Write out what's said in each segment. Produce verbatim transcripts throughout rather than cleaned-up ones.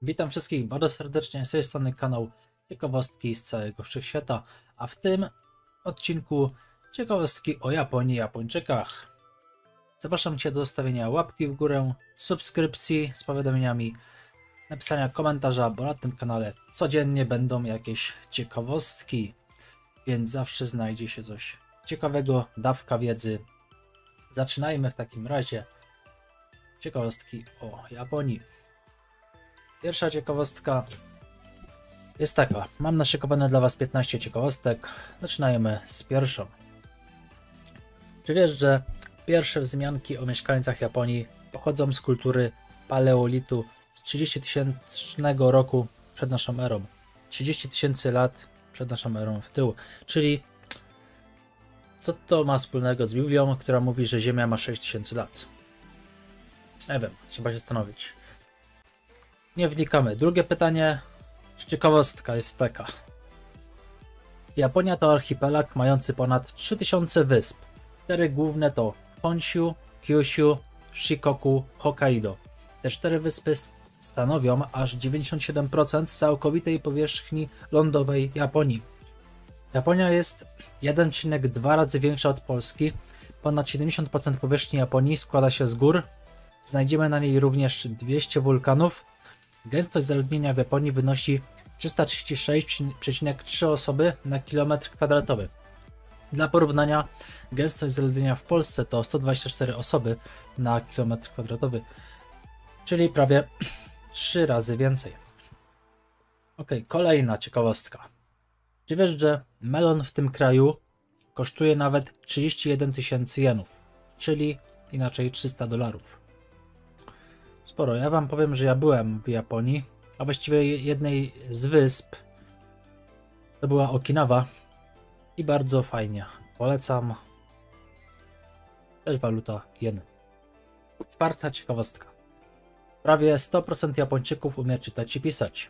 Witam wszystkich bardzo serdecznie, z tej strony kanał Ciekawostki z całego wszechświata, a w tym odcinku ciekawostki o Japonii i Japończykach. Zapraszam Cię do zostawienia łapki w górę, subskrypcji z powiadomieniami, napisania komentarza, bo na tym kanale codziennie będą jakieś ciekawostki, więc zawsze znajdzie się coś ciekawego, dawka wiedzy. Zaczynajmy w takim razie ciekawostki o Japonii. Pierwsza ciekawostka jest taka. Mam naszykowane dla Was piętnaście ciekawostek. Zaczynajmy z pierwszą. Czy wiesz, że pierwsze wzmianki o mieszkańcach Japonii pochodzą z kultury paleolitu z trzydziestotysięcznego roku przed naszą erą? trzydzieści tysięcy lat przed naszą erą w tył. Czyli co to ma wspólnego z Biblią, która mówi, że Ziemia ma sześć tysięcy lat? Nie wiem, trzeba się zastanowić. Nie wnikamy. Drugie pytanie, ciekawostka jest taka. Japonia to archipelag mający ponad trzy tysiące wysp. Cztery główne to Honshu, Kyushu, Shikoku, Hokkaido. Te cztery wyspy stanowią aż dziewięćdziesiąt siedem procent całkowitej powierzchni lądowej Japonii. Japonia jest jeden przecinek dwa razy większa od Polski. Ponad siedemdziesiąt procent powierzchni Japonii składa się z gór. Znajdziemy na niej również dwieście wulkanów. Gęstość zaludnienia w Japonii wynosi trzysta trzydzieści sześć przecinek trzy osoby na kilometr kwadratowy. Dla porównania, gęstość zaludnienia w Polsce to sto dwadzieścia cztery osoby na kilometr kwadratowy, czyli prawie trzy razy więcej. Ok, kolejna ciekawostka. Czy wiesz, że melon w tym kraju kosztuje nawet trzydzieści jeden tysięcy jenów, czyli inaczej trzysta dolarów? Sporo. Ja wam powiem, że ja byłem w Japonii, a właściwie jednej z wysp, to była Okinawa i bardzo fajnie. Polecam. Też waluta jen. Czwarta ciekawostka. Prawie sto procent Japończyków umie czytać i pisać.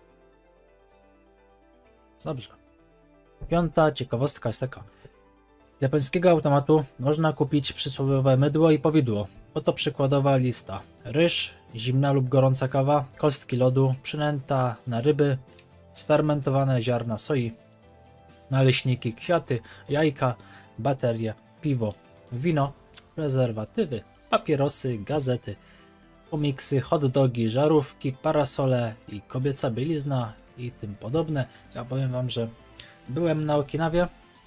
Dobrze. Piąta ciekawostka jest taka. Z japońskiego automatu można kupić przysłowiowe mydło i powidło. Oto przykładowa lista. Ryż, zimna lub gorąca kawa, kostki lodu, przynęta na ryby, sfermentowane ziarna soi, naleśniki, kwiaty, jajka, baterie, piwo, wino, prezerwatywy, papierosy, gazety, komiksy, hot dogi, żarówki, parasole i kobieca bielizna i tym podobne. Ja powiem wam, że byłem na Okinawie,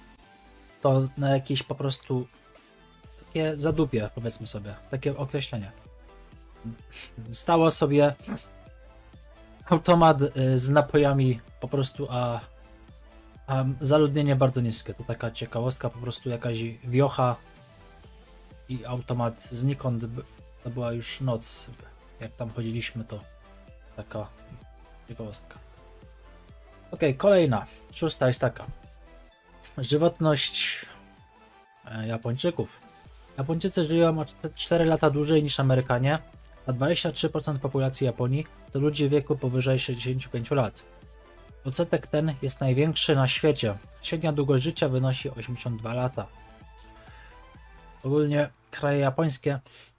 to na jakieś po prostu takie zadupie, powiedzmy sobie, takie określenie. Stało sobie automat z napojami po prostu, a, a zaludnienie bardzo niskie. To taka ciekawostka, po prostu jakaś wiocha i automat znikąd. To była już noc, jak tam chodziliśmy, to taka ciekawostka. Ok, kolejna, szósta jest taka. Żywotność Japończyków. Japończycy żyją o cztery lata dłużej niż Amerykanie, a dwadzieścia trzy procent populacji Japonii to ludzie w wieku powyżej sześćdziesięciu pięciu lat. Odsetek ten jest największy na świecie. Średnia długość życia wynosi osiemdziesiąt dwa lata. Ogólnie kraje japońskie,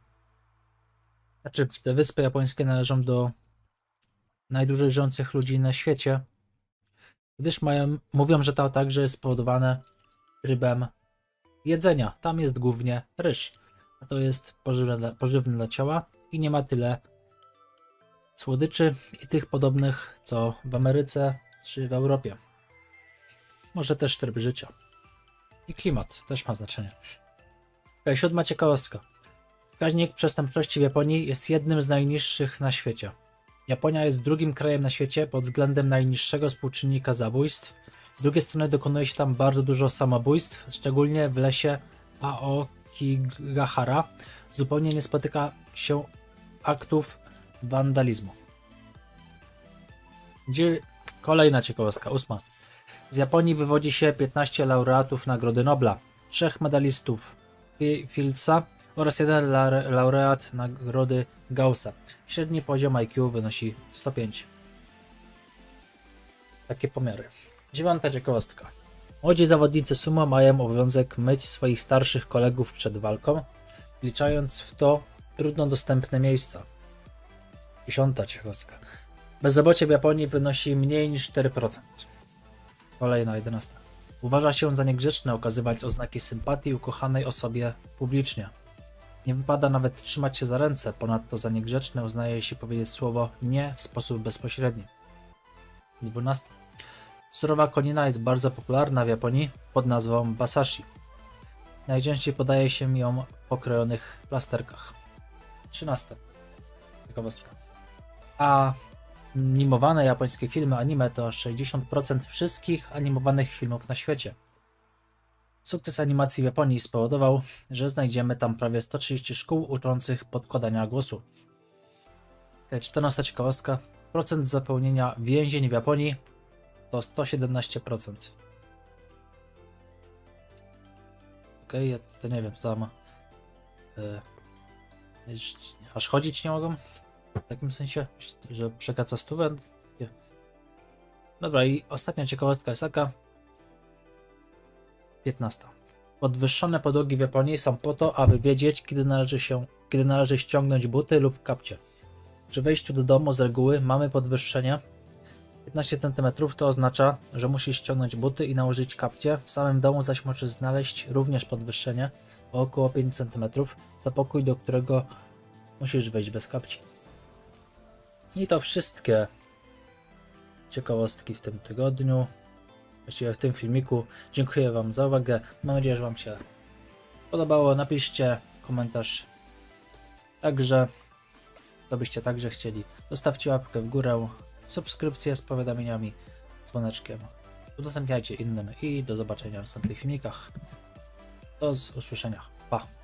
znaczy te wyspy japońskie należą do najdłużej żyjących ludzi na świecie, gdyż mają, mówią, że to także jest spowodowane trybem jedzenia. Tam jest głównie ryż, a to jest pożywne dla, pożywne dla ciała i nie ma tyle słodyczy i tych podobnych co w Ameryce czy w Europie. Może też tryb życia. I klimat też ma znaczenie. Okay, siódma ciekawostka. Wskaźnik przestępczości w Japonii jest jednym z najniższych na świecie. Japonia jest drugim krajem na świecie pod względem najniższego współczynnika zabójstw. Z drugiej strony dokonuje się tam bardzo dużo samobójstw, szczególnie w lesie Aokigahara. Zupełnie nie spotyka się aktów wandalizmu. Kolejna ciekawostka, ósma. Z Japonii wywodzi się piętnaście laureatów Nagrody Nobla, trzech medalistów Fieldsa oraz jeden laureat Nagrody Gaussa. Średni poziom I Q wynosi sto pięć. Takie pomiary. Dziewiąta ciekawostka. Młodzi zawodnicy sumo mają obowiązek myć swoich starszych kolegów przed walką, wliczając w to trudno dostępne miejsca. Dziesiąta ciekawostka. Bezrobocie w Japonii wynosi mniej niż cztery procent. Kolejna jedenasta. Uważa się za niegrzeczne okazywać oznaki sympatii ukochanej osobie publicznie. Nie wypada nawet trzymać się za ręce, ponadto za niegrzeczne uznaje się powiedzieć słowo nie w sposób bezpośredni. dwanaście. Surowa konina jest bardzo popularna w Japonii pod nazwą basashi. Najczęściej podaje się ją w pokrojonych plasterkach. trzynaście. Ciekawostka. A animowane japońskie filmy anime to sześćdziesiąt procent wszystkich animowanych filmów na świecie. Sukces animacji w Japonii spowodował, że znajdziemy tam prawie sto trzydzieści szkół uczących podkładania głosu. czternasta ciekawostka. Procent zapełnienia więzień w Japonii to sto siedemnaście procent. Ok, ja to nie wiem, co tam. Yy, aż chodzić nie mogą? W takim sensie, że przekracza stówę? Nie. Dobra, i ostatnia ciekawostka jest taka. piętnasta. Podwyższone podłogi w Japonii są po to, aby wiedzieć, kiedy należy się, kiedy należy ściągnąć buty lub kapcie. Przy wejściu do domu z reguły mamy podwyższenie piętnaście centymetrów, to oznacza, że musisz ściągnąć buty i nałożyć kapcie. W samym domu zaś możesz znaleźć również podwyższenie o około pięć centymetrów. To pokój, do którego musisz wejść bez kapci. I to wszystkie ciekawostki w tym tygodniu. Właściwie w tym filmiku. Dziękuję Wam za uwagę. Mam nadzieję, że Wam się podobało. Napiszcie komentarz. Także, to byście także chcieli. Zostawcie łapkę w górę, subskrypcję z powiadomieniami, dzwoneczkiem. Udostępniajcie innym i do zobaczenia w następnych filmikach. Do usłyszenia. Pa!